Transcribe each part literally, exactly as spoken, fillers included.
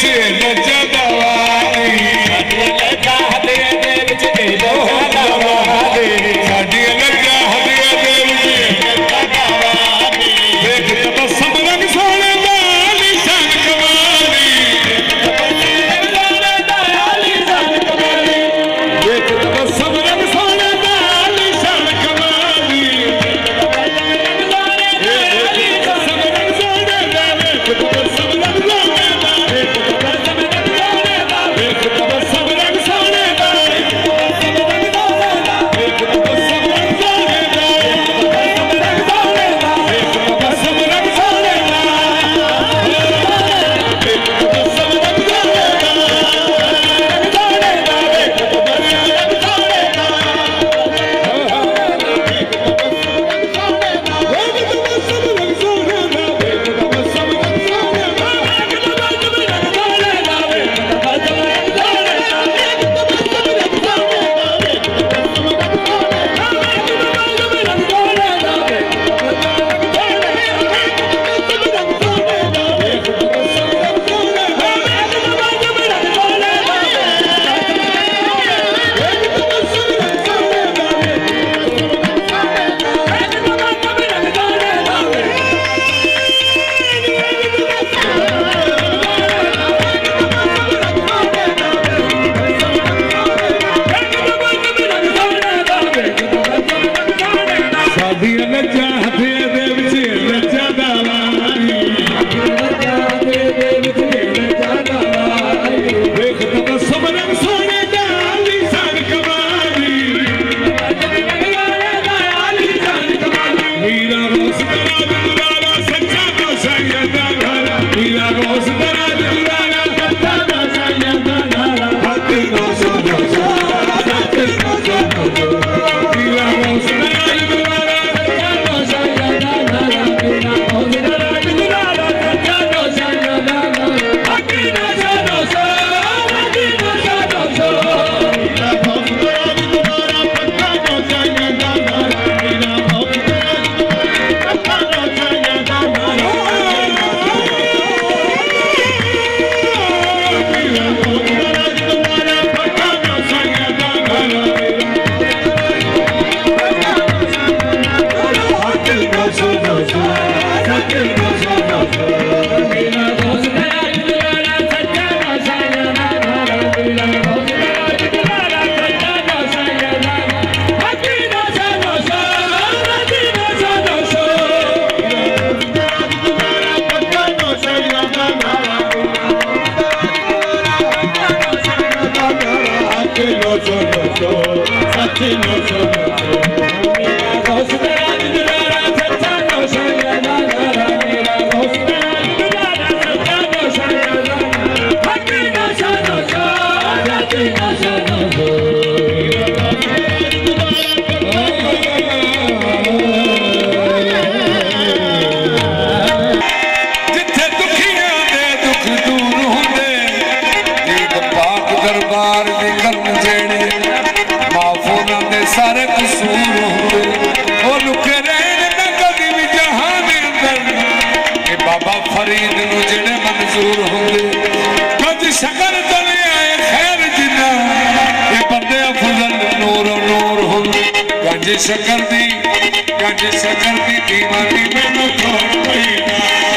शकर दी गंज शकर दी दीवानी मैनू थोड़ कोई ना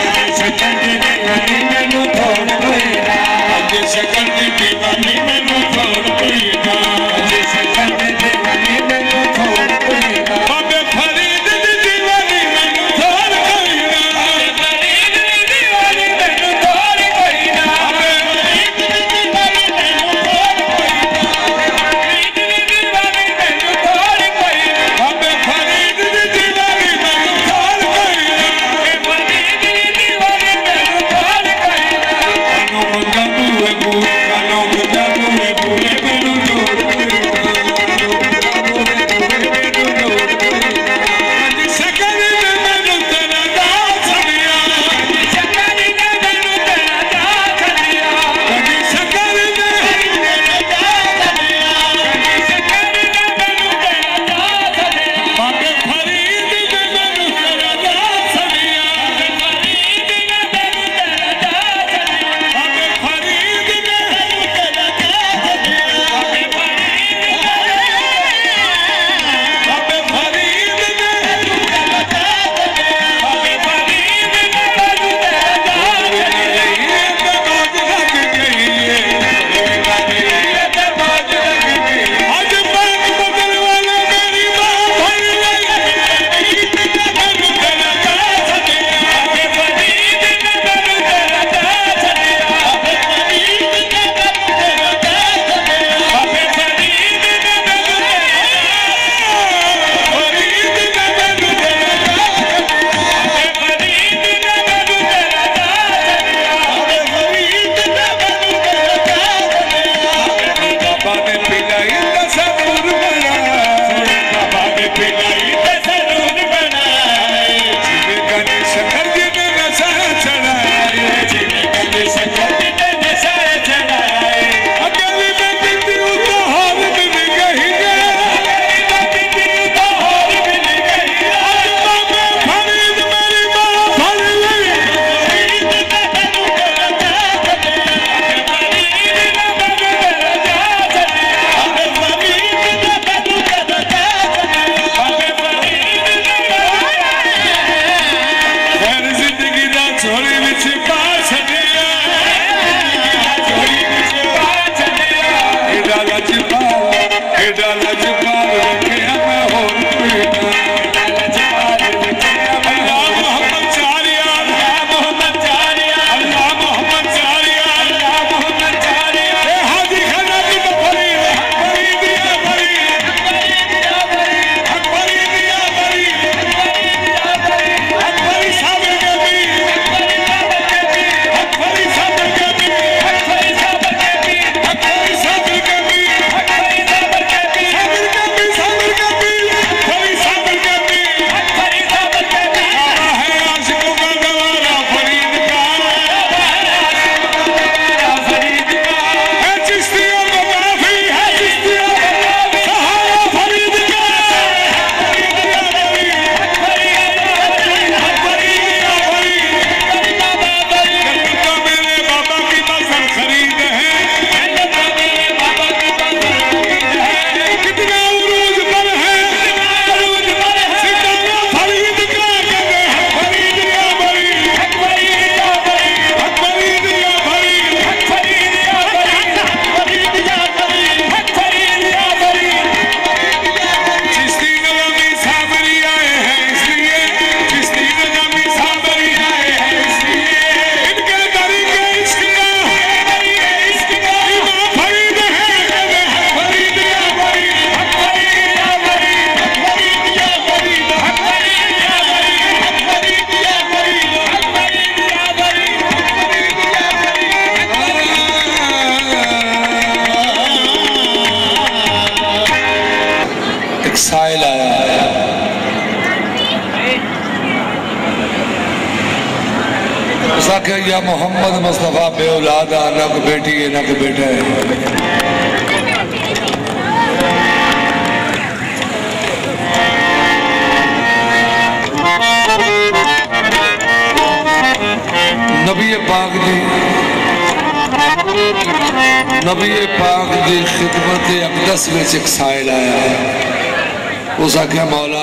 शकर दी दीवानी मैनू थोड़ कोई ना गंज शकर दी दीवानी मैनू थोड़ कोई ना गंज शकर दी दीवानी मैनू थोड़ कोई ना बाबे फरीद दी दीवानी मैनू थोड़ कोई ना बाबे फरीद दी दीवानी मैनू थोड़ कोई ना बाबे फरीद दी दीवानी मैनू थोड़ कोई ना फरीद दी दीवानी मैनू थोड़ कोई ना बाबे फरीद दी दीवानी मैनू थोड़ कोई या मोहम्मद मुस्तफ़ा बे औलादा, न कोई बेटी है न कोई बेटा है। नबी पाक जी नबी पाक की खिदमत अकदस में एक साइल आया। उस आख्या मौला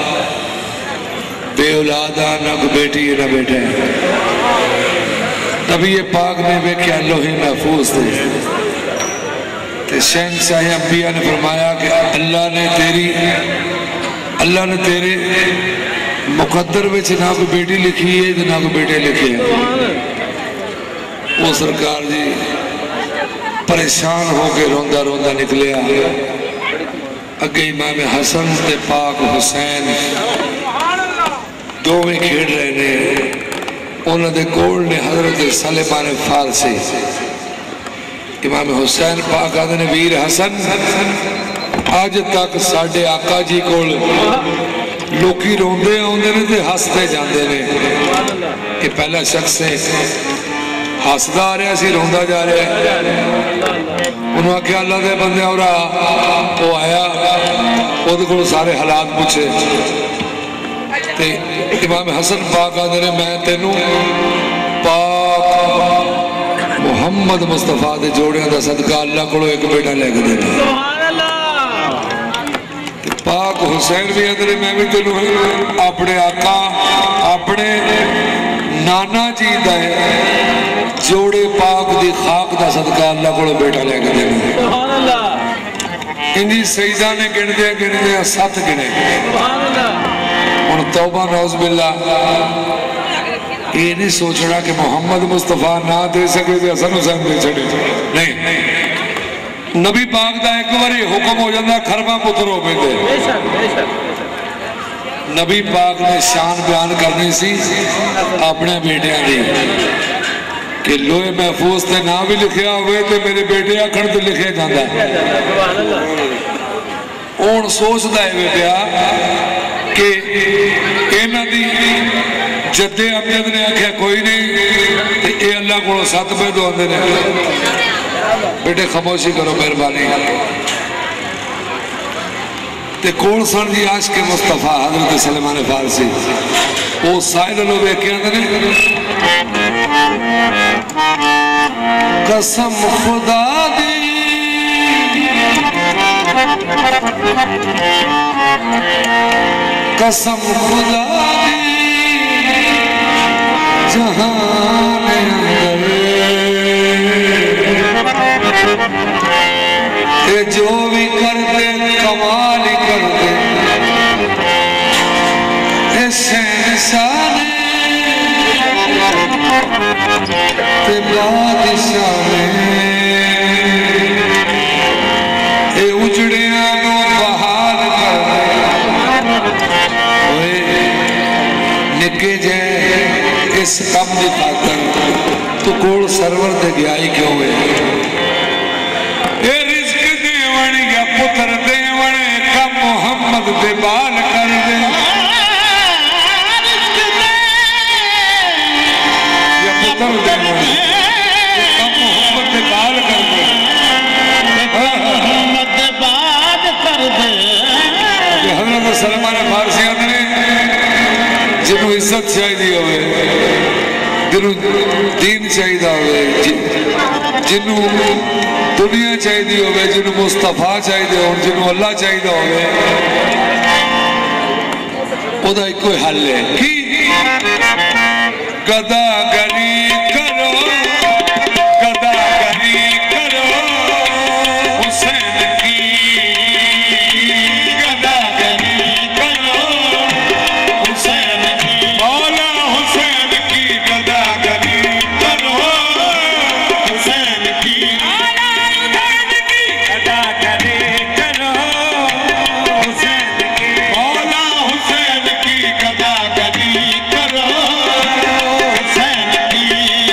बे औलादा, न कोई बेटी है न बेटा है। नबी पाक ने वेख्या लोहे महफूज थे। शहंशाह अंबिया ने फरमाया कि अल्लाह ने तेरी अल्लाह ने तेरे मुकद्दर में ना कोई बेटी लिखी है ना कोई बेटे लिखे है। वो सरकार जी परेशान होकर रोंदा रोंदा निकलिया। अगे इमाम हसन ते पाक हुसैन दोवें खेड रहे ने। उन्होंने कोल ने हजरत सलेमान फारसी इमाम हुसैन पाक आदे ने वीर हसन अज तक साडे आका जी कोल लोकी रोंदे आउंदे ने ते हसते जांदे ने। ये पहला शख्स है हसदा आ रहा सी रोंदा जा रहा है। उन्होंने आख्या अल्लाह दे बंदे और वो आया उहदे कोल सारे हालात पूछे ते इमाम हसन पाक आदे ने मैं तेनू पाक मुहम्मद मुस्तफा दे जोड़ियां दा सदका अल्लाह कोलों एक बेटा लेके देना। पाक हुसैन भी आदे मैं भी तेनू अपने आका अपने नाना जी दा जोड़े पाक दी खाक दा सदका अल्लाह कोलों बेटा लेके देना। इंजी सईदा ने गिनदे गिनदे सत गिने। हुण तौबा नौज़ बिल्ला ये नहीं सोचना कि मोहम्मद मुस्तफा ना दे सके तो हसन हुसैन दे छड़े। नहीं, नबी पाक दा एक बारी हुक्म हो जाता खरबा पुत्र हो पैंदे। नबी पाक ने शान बयान करनी सी अपने बेटियां दी कि लोहे महफूज ते ना भी लिखिया हुए तो मेरे बेटे आखण ते लिखिया जाता। हुण सोचदा है पिया कि इन्हां दी जद्दे अमजद ने आख्या कोई नहीं ते ये अल्लाह को सत पे दुआंदे ने। बेटे खामोशी करो मेहरबानी। ते कोल सन जी आशिक मुस्तफा हजरत सलेमान फारसी वो साहिल लो वेख्या ने कसम खुदा दी कसम खुदा दी जहान अंदर जो भी करते कमाल ही करते शहंशाह ते बादशाह ने उजड़िया बहाल कर निके जे इस कम की खातर तू कोल सरवर दे गया ही क्यों है। रिस्क देवन या पुत्र देवन कम मोहम्मद दे बाल कर दे। या पुत्र देवन कम मोहम्मद दे बाल कर दे। मोहम्मद दे बाल कर दे। हजरत सलमान फारसी ने जिन्हों इज्जत चाहिए हो जिन्हों दीन चाहिए हो जिन्हों दुनिया चाहिए हो जिन्हों मुस्तफा चाहिए हो जिन्हों अल्लाह चाहिए हो ओदा एको हल है कि गदागरी करो गदागरी करो हुसैन की गदागरी करो हुसैन की मौला हुसैन की गदागरी करो हुसैन की मौला हुसैन की गदागरी करो हुसैन की मौला हुसैन की गदागरी करो हुसैन की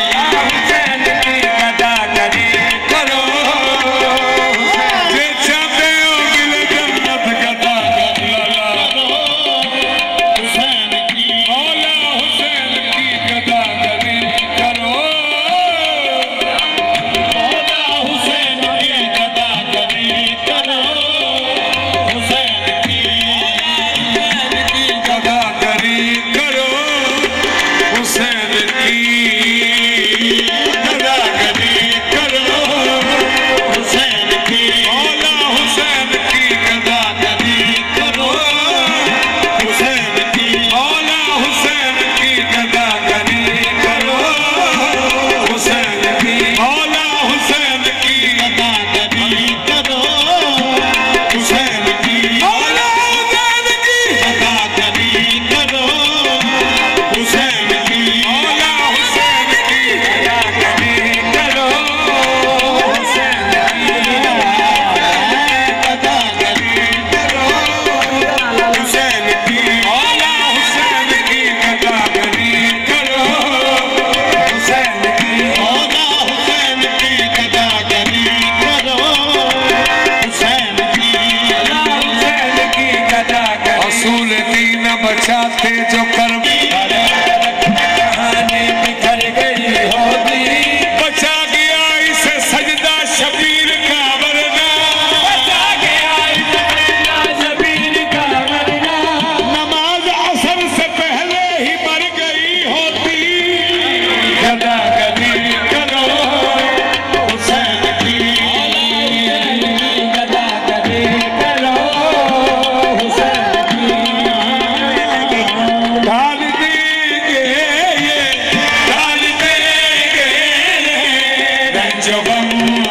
जो गम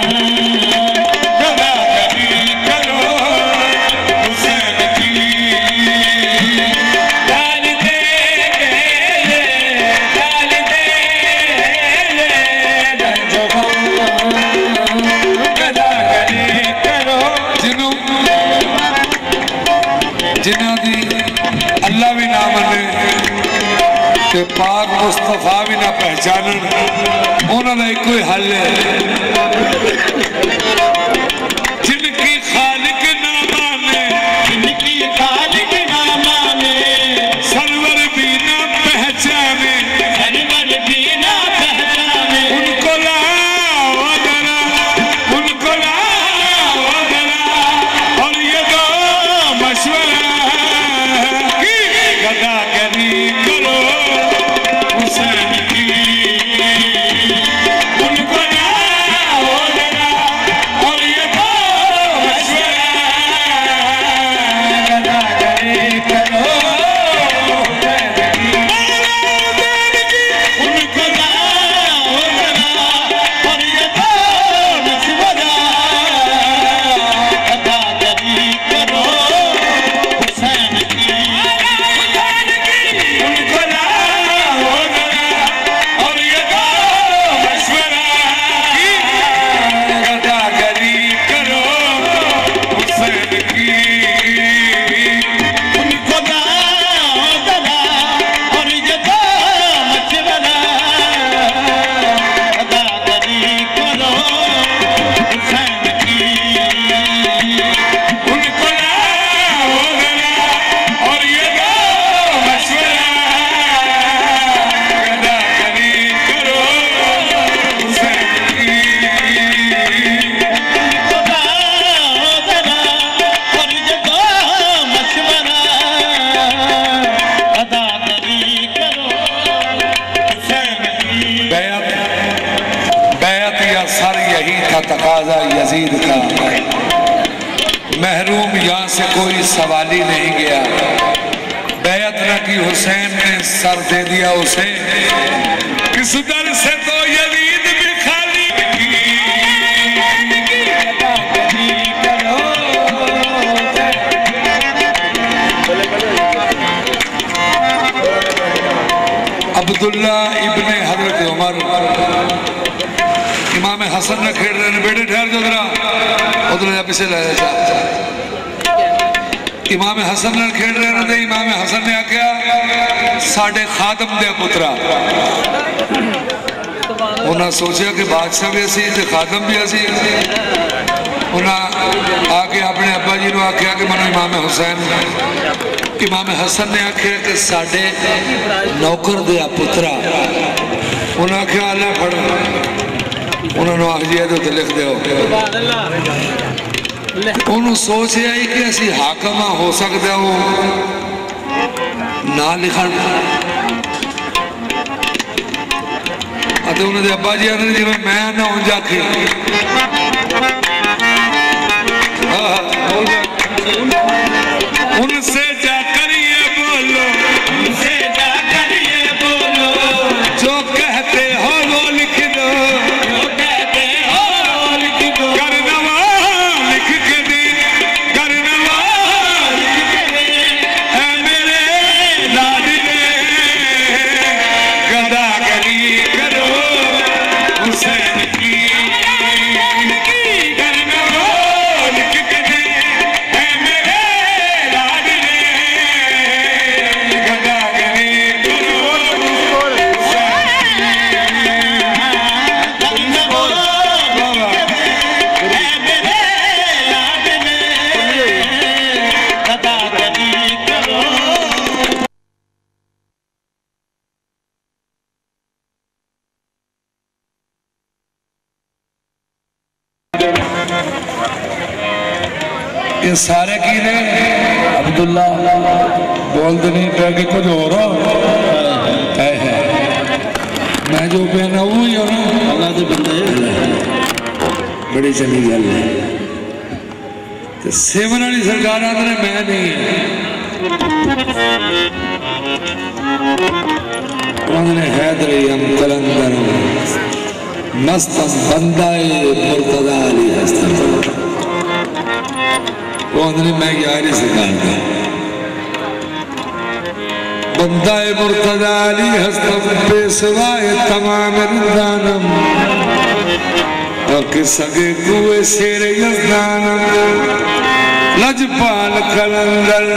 गदा गरी करो हुसैन की डाल दे डाल दे जो गम गदा गरी करो जिन्हों जिन्हों दी अल्लाह भी ना मने ते पाक मुस्तफा भी ना पहचानन उन्होंने एक कोई हल है जिनकी खालिक ना माने जिनकी खालिक ना माने सरवर भी ना पहचाने सरवर भी ना पहचाने उनको लाओ जरा उनको लाओ जरा और ये दो मशवरा की गदा गरी करो हुसैन की उनको लाओ जरा और ये दो मशवरा गदा गरी करो हुसैन की उनको लाओ जरा और ये दो मशवरा गदा गरी करो हुसैन की उनको लाओ जरा और ये दो मशवरा गदा गरी करो हुसैन की उनको लाओ जरा और ये दो मशवरा गदा गरी करो हुसैन की उनको लाओ जरा और ये दो मशवरा गदा गरी करो हुसैन की उनको लाओ जरा और ये दो मशवरा गदा गरी करो हुसैन की बैत बैत या सर यही था तकाजा यजीद का महरूम यहाँ से कोई सवाल ही नहीं गया बैत न की हुसैन ने सर दे दिया उसे इस दर से तो यजीद भी खाली अब्दुल्ला इब्ने हजरत उमर इमाम हसन ने खेड़ रहे बेटे ठहर जो जरा उधर पीछे ले जा इमाम हसन ने खेड़ रहे थे इमाम हसन ने आख्या साडे खादम दे पुत्रा उन्हें सोचा कि बादशाह भी असी ते खादम भी असी उन्हें आके अपने अब्बा जी ने आख्या कि मैं इमाम हुसैन इमाम हसन ने आख्या कि साडे नौकर दे पुत्रा उन्हें आख्या अल्लाह फड़ उन्होंने आख दिया तो लिख दो उन्होंने सोच आई कि असी हाकम हो सकता वो ना लिखण उन्होंने अब्बा जी आने जिम्मे मैं ना हो जाके उनसे जाकर ये बोलो उनसे जाकर ये बोलो जो कहते हो वो लिख दो जो कहते हो वो लिख दो करनवा लिख के दे करनवा लिख के दे ऐ मेरे लाडले गदा गरी करो हुसैन की करनवा लिख के दे ऐ मेरे लाडले गदा गरी करो ये सारे की ने अब्दुल्ला बोलते नहीं पे कि कुछ हो रहा है है मैं जो पहना वो ही हो रहा अल्लाह के बंदे बड़ी चली गल है तो सेवन वाली सरकार आते मैं नहीं उन्होंने हैदर हम कलंदर मस्तम बंदाए मुर्तदा अली हस्तम वो अंदर मैं ग्यारह से गाता बंदाए मुर्तदा अली हस्तम पेशवाए तमाम दानम और कि सगे कुए शेर यज़दानम लजपाल कलंदर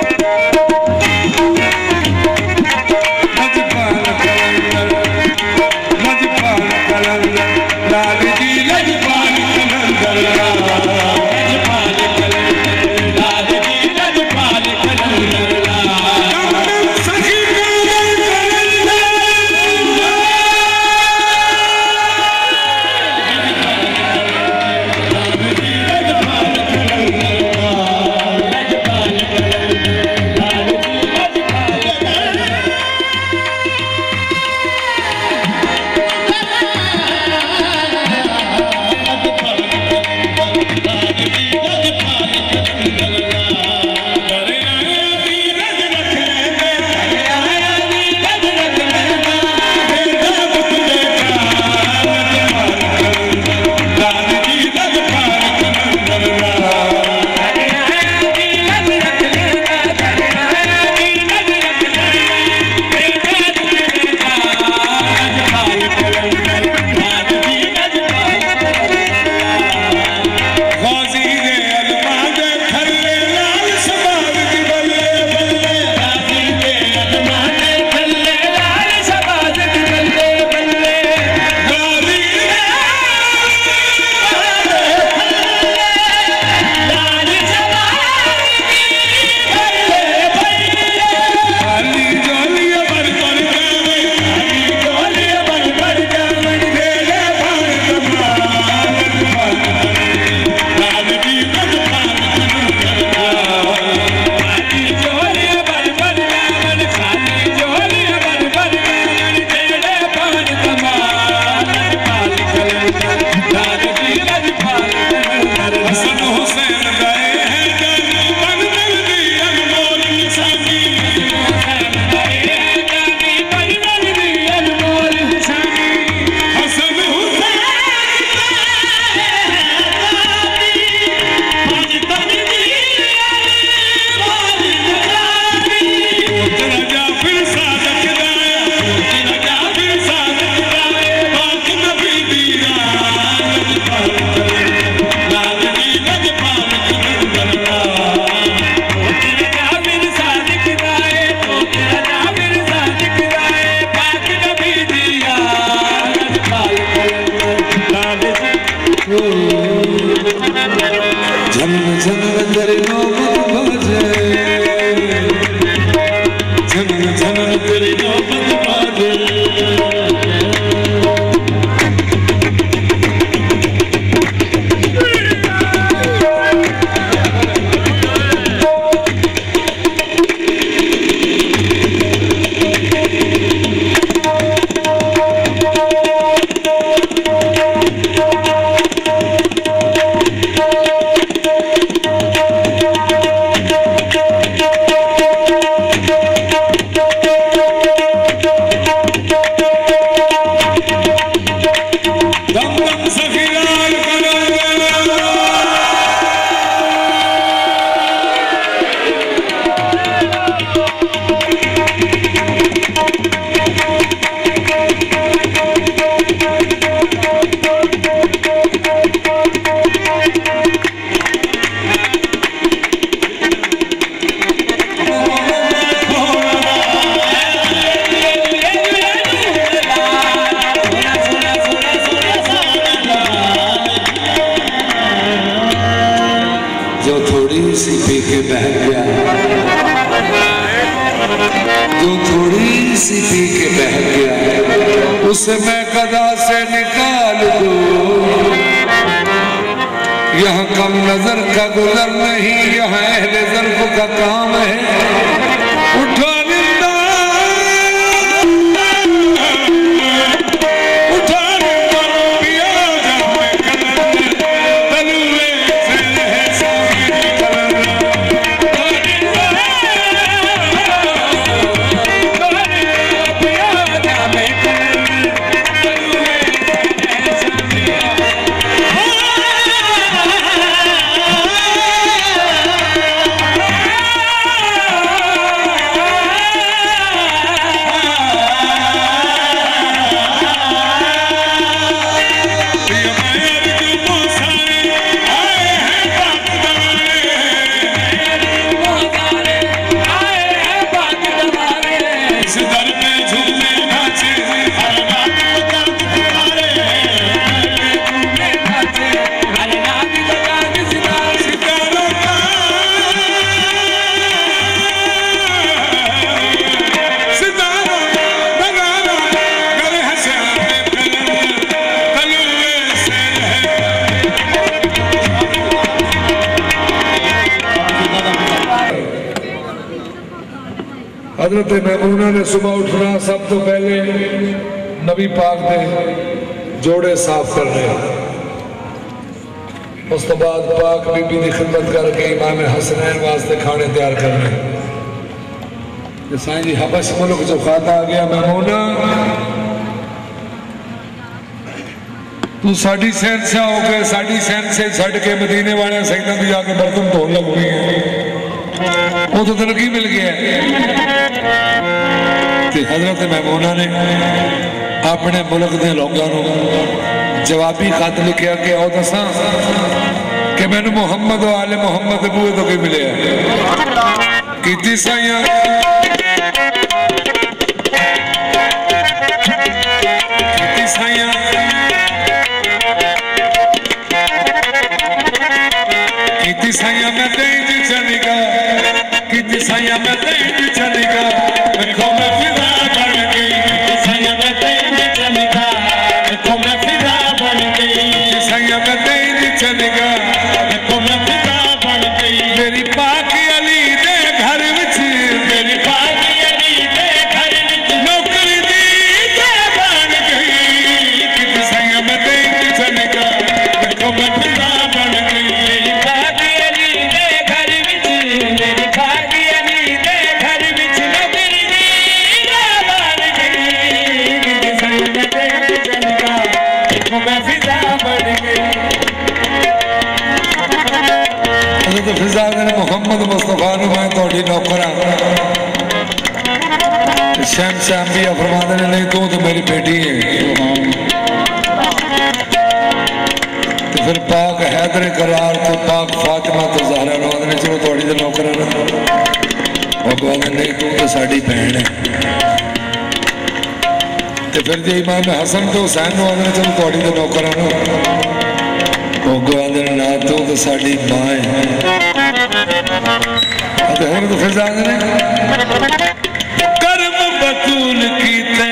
उसे मैं कदा से निकाल दूं। यहाँ कम नजर का गुजर नहीं, यहाँ अहले ज़र्फ़ का काम है। उठो हजरत महमूना ने सुबह उठना, सब तो पहले नबी पाक दे जोड़े साफ करने, उस तो बाद पाक बीबी की खिदमत करके इमाम हसनैन वास्ते खाने तैयार करने। साईं जी हबश मुल्क जो खाता आ गया, महमूना तू साड़ी सहनशाह हो गए, साड़ी सहन से छड़ के मदीने वाले सईदा भी जाके बर्तन धोन लग गई है, वो तो तरक्की मिल गया। हजरत महमूना ने अपने मुल्क के लोगों को जवाबी खत लिखा कि आओ दसा कि मैनू मुहम्मद आले मुहम्मद बूए तो की मिले की साइया साइया की साइया मैं तेज चलेगा, की साइया मैं तेज चलेगा, देखो मैं फिजा बन गई, साइया मैं तेज चलेगा, देखो मैं फिजा बन गई, साइया मैं तेज चलेगा, देखो मैं फिजा बन गई। मेरी पाक अली दे घर विच, मेरी पाक अली दे घर विच नौकरी दी ते बन गई, कि साइया मैं तेज चलेगा, देखो मैं फिजा बन गई। मेरी पाक अली दे घर विच, मेरी पाक अली दे घर विच नौकरी दी ते बन गई, कि साइया मैं तेज चलेगा, देखो मैं फिजा बन गई। तो फिजा ने मुहम्मद मुस्तफा ने मैं थोड़ी नौकर शहंशाह अंबिया फरमाते ने नहीं तू तो मेरी बेटी है। तो फिर पाक हैदर करार तो पाक फातिमा तो ज़हरा ने चलो थोड़ी तो नौकर भगवान नहीं तू तो साड़ी भैन है। तो फिर जो इमाम हसन तो हुसैन ने चलो थोड़ी तो नौकर भगवान ना तू तो साड़ी मां है। तो फिर ने कर्म बतूल कीते,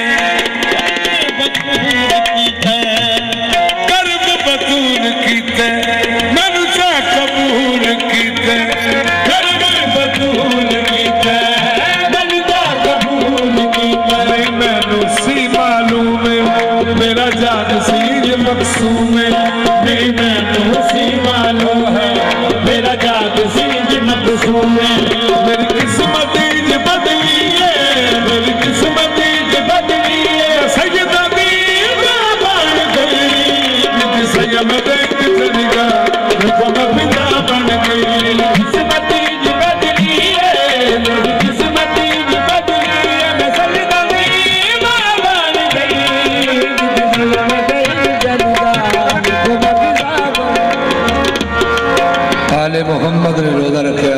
कर्म बतूल कीते, मैनू चा कबूल कीते, कर्म बतूल कीते, मैनू चा कबूल कीते। नहीं मैनू सी मालूम मेरा जान सी मकसूम, नहीं मैनू सी मालूम है मेरा जान सी मकसूम। मेरी किस्मत ज बदली है, मेरी किस्मत ज बदली है, सैयदा दी बन गई, सैयद मैं देख चलेगा, देखो मैं फिदा बन गई। किस्मत ज बदली है, मेरी किस्मत ज बदली है, मैं सैयदा दी बन गई, मैं देख चलेगा, देखो मैं फिदा बन गई। आले मोहम्मद ने रोजा रखा,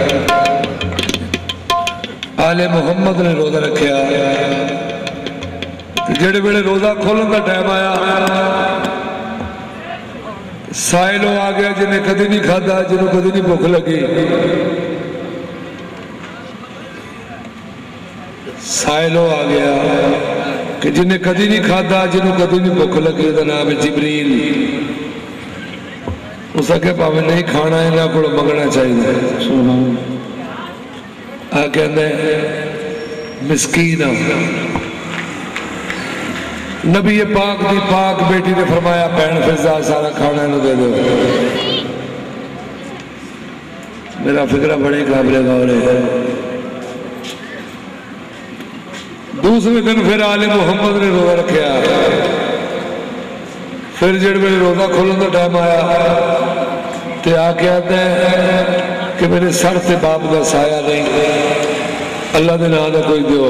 आले मुहम्मद ने रोजा रखा। जेड़े वेले रोजा खोलन का टाइम आया, साइलो आ गया जिन्हें कभी नहीं खादा, जिन्हों कभी नहीं भुख लगी। साइलो आ गया कि जिन्हें कभी नहीं खादा, जिन्हों कभी नहीं भुख लगी, उसका नाम है जिबरील। उस आगे भावे नहीं खाना इन्हों को मंगना चाहिए। आ कहते मिस्कीन नबी पाक दी पाक बेटी ने फरमाया भैन फिजा सारा खाना इन्हें दे दो। मेरा फिक्रा बड़े काबिल गौर है। दूसरे दिन फिर आले मुहम्मद ने रोजा रखा। फिर जेड़े मेरे रोजा खोलन का टाइम आया तो आ कहते कि मेरे सर से बाप का साया नहीं, अल्लाह के नाम का कोई दो।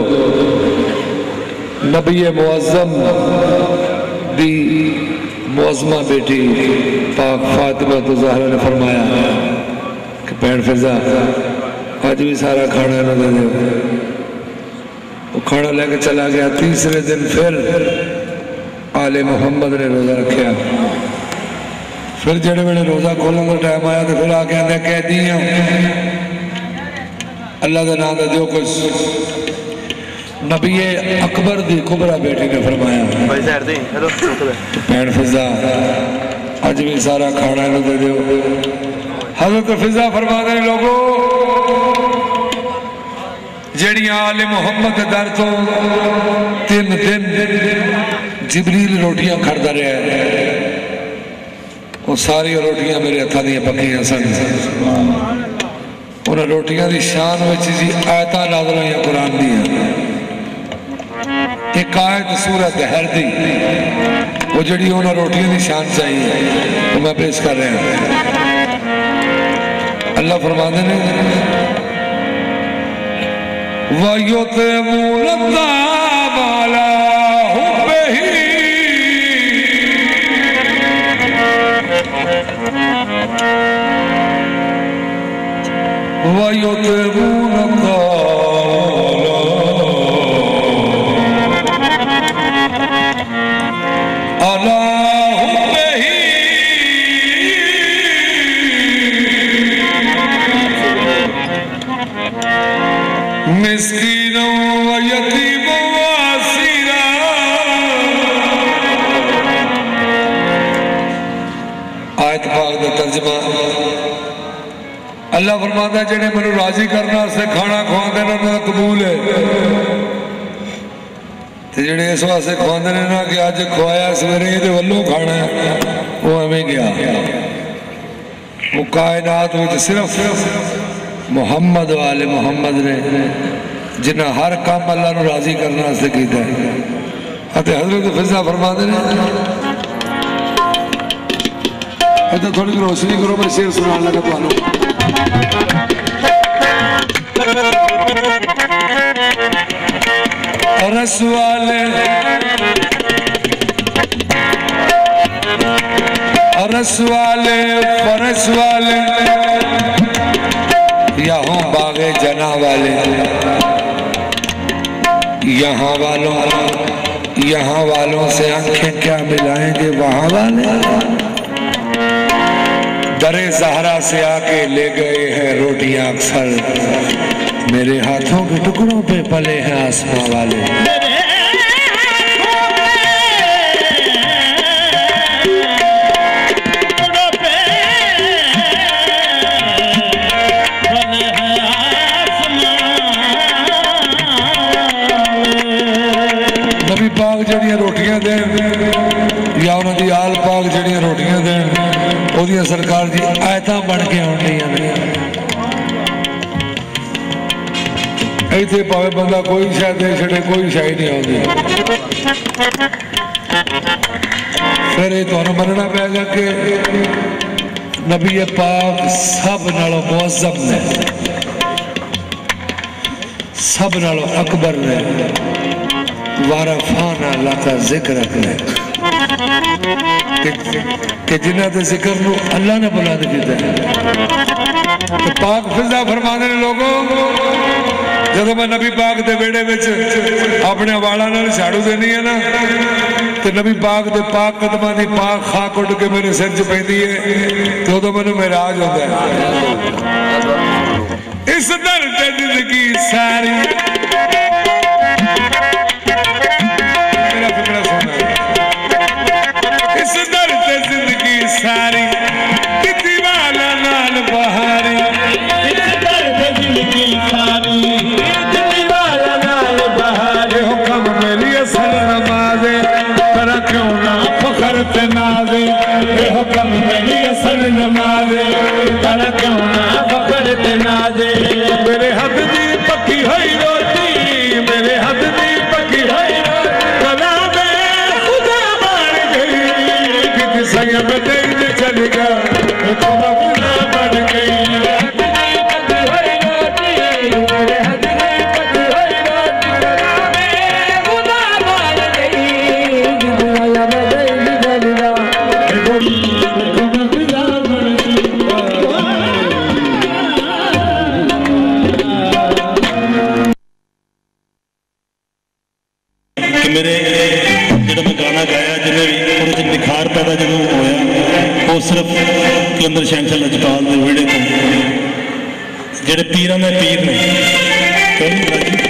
नबी मुअज़्ज़म दी मुअज़्ज़मा बेटी पाक फातिमा तो ज़हरा ने फरमाया कि भैन फिजा अज भी सारा खाना इन्हों दे दो। वो खाना लेके चला गया। तीसरे दिन फिर आले मुहम्मद ने रोजा रखा। फिर जेड़े वेले रोजा खोलन का टाइम आया तो फिर आ कहते कैदी हाँ अल्लाह के नाम का जो कुछ। नबी अकबर दी कुबरा बेटी ने फरमाया भैन फिजा अज भी सारा खाना इन्हों दे दो। हजरत फिजा फरमा दे लोगो जड़ियां आले मुहम्मद दर तो तीन दिन जिबरील रोटियां खड़दा रहा है। वो सारी रोटियां मेरे हथा दी पक्कियां सन। उन्हें रोटियां की शान में जी आयत नाज़िल होईयां कुरान दी। एक आयत सूरत हर दी वो जड़ी उन्हें रोटियां की शान चाहिए वो मैं पेश कर रहा। अल्लाह फरमाते ने वयुतिमून अत्ताम अला हुब्बिही वयुतिमून अत्ताम अला हुब्बिही मिस्कीनों व यतीमों व असीरा। आयत पाक दा तर्जमा अल्लाह फरमाता है जेड़े मैनू राजी करने वास्ते खाना खवाते हैं उन्होंने कबूल है, ते जेड़े इस वास्ते खवाते हैं ना कि अज खवाया सवेरे ये वल्लों खाना वो एवें गया। वो कायनात में सिर्फ मुहम्मद वाले मुहम्मद ने जिन्हें हर काम अल्लाह को राजी करने वास्ते कीता है। हजरत फिजा फरमाते हैं इधर थोड़ी रोशनी करो मैं शेर सुना लगा तुहानू। रस वाले रस वाले फरस वाले या हो बागे जना वाले यहाँ वालों यहाँ वालों से आंखें क्या मिलाएंगे वहां वाले। दरे ज़हरा से आके ले गए हैं रोटियां अक्सर, मेरे हाथों के टुकड़ों पे पले हैं आसमां वाले। नबी पाक जड़ियां रोटियां देन या उन्होंने आल पाक जड़ियां रोटियां देन ओदियां सरकार दी आयतां बन के आउंदियां ने। इत्थे भावे बंदा कोई शायद दे छड़े कोई शायद नहीं आउंदी। फिर ये तुहानू मनना पेगा कि नबी पाक सब नालों मुअज़्ज़म ने, सब नालों अकबर ने, वारफाना लाका जिक्र रखने कि जिन्हां दे जिक्र नू अल्लाह ने बुलंद कीता है। तो पाक फिजा फरमाने ने लोगों जदों मैं नबी पाक दे वेड़े विच अपने वाला नाल झाड़ू देनी है ना तो नबी पाक दे पाक कदमां दी पाक खाक उड़ के मेरे सिर च पैंदी है तो उदों मैनूं मेराज होंदा है। इस दर ते जिंदगी सारी इस दर ते जिंदगी सारी किती वाला नाल बहारी। इस दर ते जिंदगी सारी किती वाला नाल बहारी। हुक्म मेरी असल नमाज़े पर क्यों ना फखर ते नाज़े। हुक्म मेरी असल नमाज़े पर क्यों ना फखर ते नाज़े। मेरे हद दी पक्की होई रोटी मेरे हद दी पक्की होई संयम देखने चल गया तो मौला बन गई। मेरे हद में पक होई रोटी में खुदा बन गई। दुनिया में गई गलिया बड़ी खुदा बन गई। मेरे जो मैं गाना गाया जिन्हें भी उन्हें निखार पैदा जो होया वो सिर्फ कलंदर शहंशाह लजपाल के वेड़े को जेडे पीरां दे पीर ने